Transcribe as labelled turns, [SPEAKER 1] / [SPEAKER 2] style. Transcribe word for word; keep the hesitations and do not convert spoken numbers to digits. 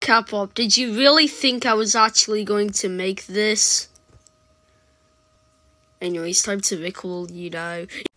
[SPEAKER 1] Capop, did you really think I was actually going to make this? Anyways, time to record, you know.